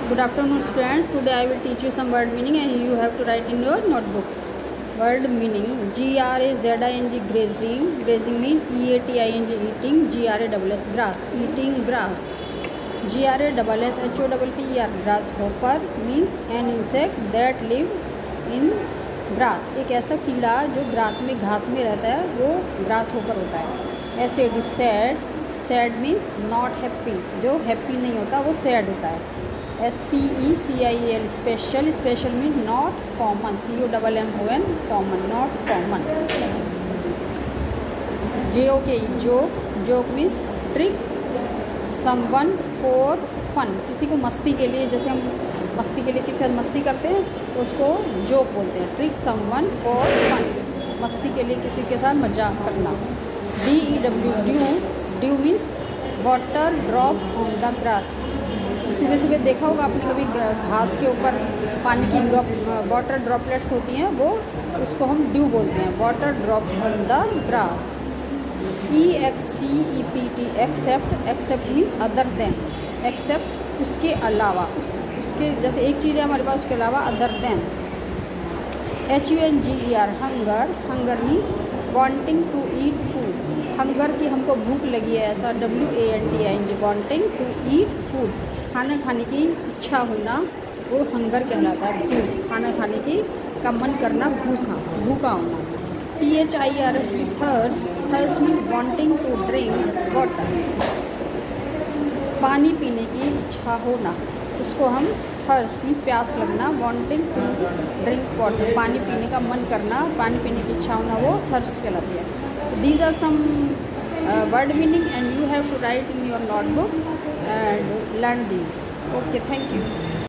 Good afternoon students. Today I will teach you some word meaning and you have to write in your notebook. Word meaning: Grazing. Grazing. Grazing means eating, eating. Grass, grass, eating grass. Grasshopper, grasshopper means an insect that live in grass. एक ऐसा कीड़ा जो grass में घास में रहता है वो grasshopper होता है. ऐसे sad. Sad means not happy. जो happy नहीं होता वो sad होता है. SPECIAL special. Special means not common. COMMON common, not common. Joke. Joke means trick someone for fun. किसी को मस्ती के लिए, जैसे हम मस्ती के लिए किसी साथ मस्ती करते हैं तो उसको जोक बोलते हैं. ट्रिक समवन फॉर फन, मस्ती के लिए किसी के साथ मजाक करना. DEW dew means water drop on the grass. सुबह सुबह देखा होगा आपने कभी घास के ऊपर पानी की वाटर ड्रॉपलेट्स होती हैं, वो उसको हम ड्यू बोलते हैं. Water drop on the grass. EXCEPT except. Except means other than. Except उसके अलावा, उसके जैसे एक चीज़ है हमारे पास उसके अलावा other than. HUNGER hunger. Hunger means wanting to eat food. Hunger की हमको भूख लगी है ऐसा. WANTING wanting to eat food. खाना खाने की इच्छा होना वो हंगर कहलाता है. भूख, खाना खाने की का मन करना, भूखा होना. THIRST thirst. Thirst means wanting to drink water. पानी पीने की इच्छा होना, उसको हम थर्स्ट मीन्स प्यास लगना. वांटिंग टू ड्रिंक वाटर, पानी पीने का मन करना, पानी पीने की इच्छा होना, वो थर्स्ट कहलाती है. These are some word meaning and you have to write in your notebook and learn these. Okay, thank you.